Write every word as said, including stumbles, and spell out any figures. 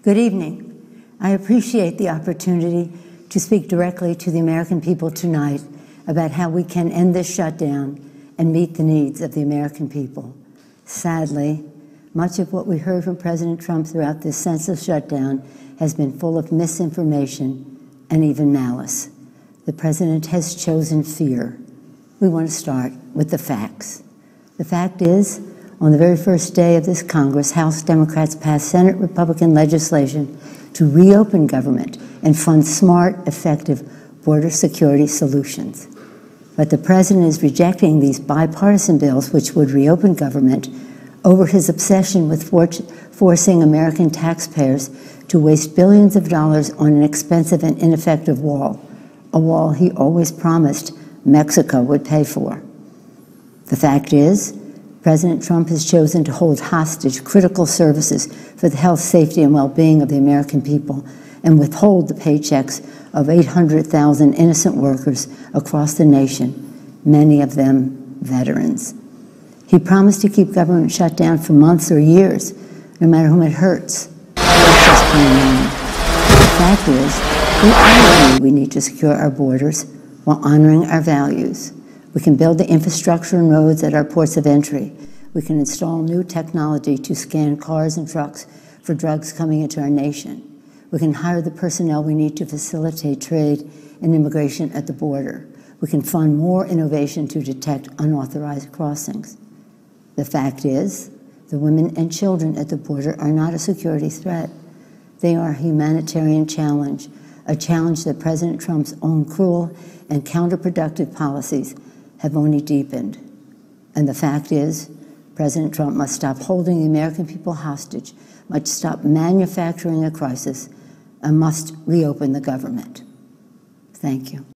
Good evening. I appreciate the opportunity to speak directly to the American people tonight about how we can end this shutdown and meet the needs of the American people. Sadly, much of what we heard from President Trump throughout this senseless shutdown has been full of misinformation and even malice. The president has chosen fear. We want to start with the facts. The fact is, on the very first day of this Congress, House Democrats passed Senate Republican legislation to reopen government and fund smart, effective border security solutions. But the president is rejecting these bipartisan bills which would reopen government over his obsession with for forcing American taxpayers to waste billions of dollars on an expensive and ineffective wall, a wall he always promised Mexico would pay for. The fact is, President Trump has chosen to hold hostage critical services for the health, safety, and well-being of the American people and withhold the paychecks of eight hundred thousand innocent workers across the nation, many of them veterans. He promised to keep government shut down for months or years, no matter whom it hurts. That's just plain wrong. The fact is, we all agree we need to secure our borders while honoring our values. We can build the infrastructure and roads at our ports of entry. We can install new technology to scan cars and trucks for drugs coming into our nation. We can hire the personnel we need to facilitate trade and immigration at the border. We can fund more innovation to detect unauthorized crossings. The fact is, the women and children at the border are not a security threat. They are a humanitarian challenge, a challenge that President Trump's own cruel and counterproductive policies have only deepened. And the fact is, President Trump must stop holding the American people hostage, must stop manufacturing a crisis, and must reopen the government. Thank you.